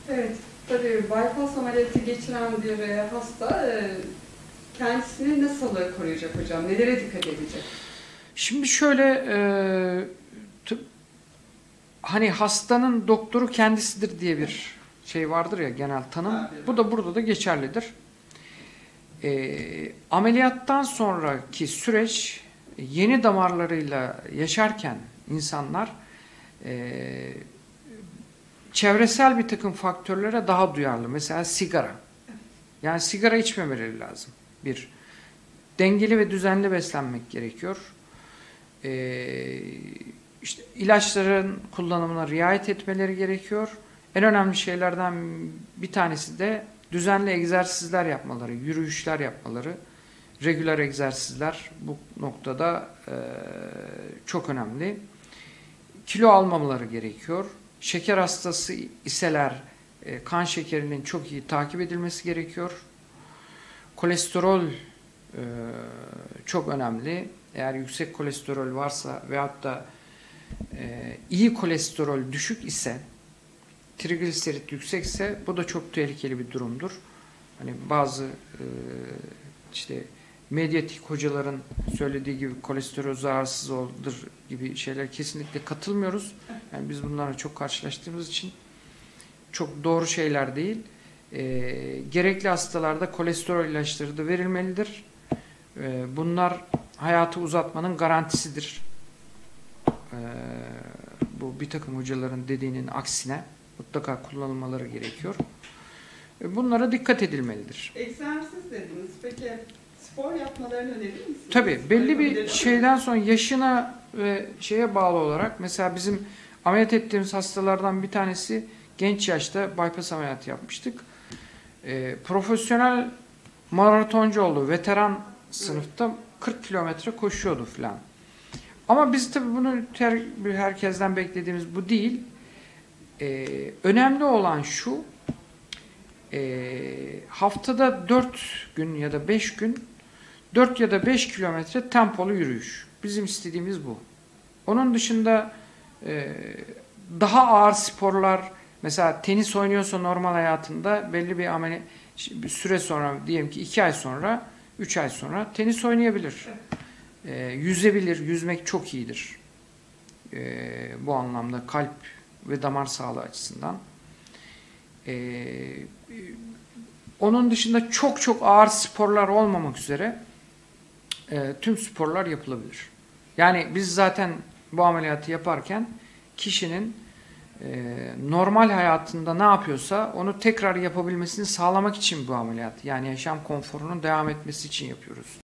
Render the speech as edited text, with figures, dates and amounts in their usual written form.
Evet, tabii bypass ameliyatı geçiren bir hasta kendisini nasıl koruyacak hocam? Nelere dikkat edecek? Şimdi şöyle hani hastanın doktoru kendisidir diye bir şey vardır ya, genel tanım. Bu da burada da geçerlidir. Ameliyattan sonraki süreç, yeni damarlarıyla yaşarken insanlar çevresel bir takım faktörlere daha duyarlı. Mesela sigara. Yani sigara içmemeleri lazım. Bir, dengeli ve düzenli beslenmek gerekiyor. İşte ilaçların kullanımına riayet etmeleri gerekiyor. En önemli şeylerden bir tanesi de düzenli egzersizler yapmaları, yürüyüşler yapmaları, regüler egzersizler bu noktada çok önemli. Kilo almamaları gerekiyor. Şeker hastası iseler kan şekerinin çok iyi takip edilmesi gerekiyor. Kolesterol çok önemli. Eğer yüksek kolesterol varsa veyahut da iyi kolesterol düşük ise, trigliserit yüksekse bu da çok tehlikeli bir durumdur. Hani bazı işte medyatik hocaların söylediği gibi kolesterol zararsız olur gibi şeyler kesinlikle katılmıyoruz. Yani biz bunlarla çok karşılaştığımız için çok doğru şeyler değil. Gerekli hastalarda kolesterol ilaçları da verilmelidir. Bunlar hayatı uzatmanın garantisidir. Bu bir takım hocaların dediğinin aksine mutlaka kullanılmaları gerekiyor. Bunlara dikkat edilmelidir. Egzersiz dediniz. Peki spor yapmalarını önerir misiniz? Tabii belli bir şeyden sonra yaşına ve şeye bağlı olarak, mesela bizim ameliyat ettiğimiz hastalardan bir tanesi genç yaşta bypass ameliyatı yapmıştık. Profesyonel maratoncu oldu. Veteran sınıfta 40 kilometre koşuyordu falan. Ama biz tabii bunu herkesten beklediğimiz bu değil. Önemli olan şu, haftada 4 gün ya da 5 gün 4 ya da 5 kilometre tempolu yürüyüş. Bizim istediğimiz bu. Onun dışında daha ağır sporlar, mesela tenis oynuyorsa normal hayatında belli bir süre sonra, diyelim ki 2 ay sonra, 3 ay sonra tenis oynayabilir. Yüzebilir. Yüzmek çok iyidir. Bu anlamda kalp ve damar sağlığı açısından. Onun dışında çok çok ağır sporlar olmamak üzere tüm sporlar yapılabilir. Yani biz zaten bu ameliyatı yaparken kişinin normal hayatında ne yapıyorsa onu tekrar yapabilmesini sağlamak için bu ameliyat. Yani yaşam konforunun devam etmesi için yapıyoruz.